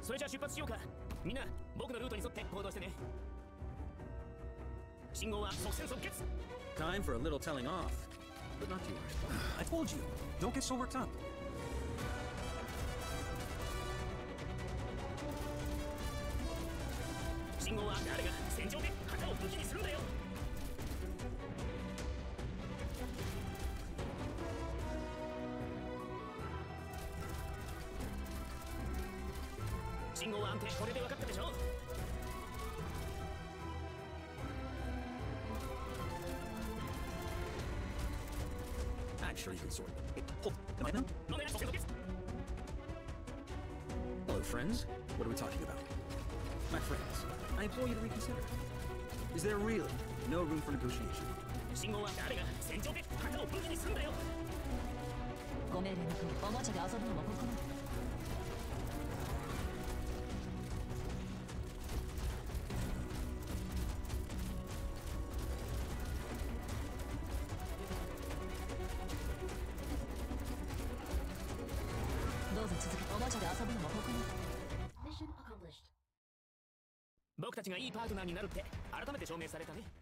それじゃあ出発しようか。みんな僕のルートに沿って行動してね。信号は即戦即決。 Time for a little telling off. But not yours. I told you, don't get so worked up. 信号は誰が戦場で旗を武器にするんだよ。信号は安定、これで分かったでしょ。 I'm sure you can sort it. Hold. Am I done? Hello, friends. What are we talking about? My friends, I implore you to reconsider. Is there really no room for negotiation? 信号は誰が戦場で旗を武器にするんだよ。 ご命令なくおもちゃで遊ぶのもここまで。どうぞ続け。おもちゃで遊ぶのもここまで。 僕たちがいいパートナーになるって改めて証明されたね。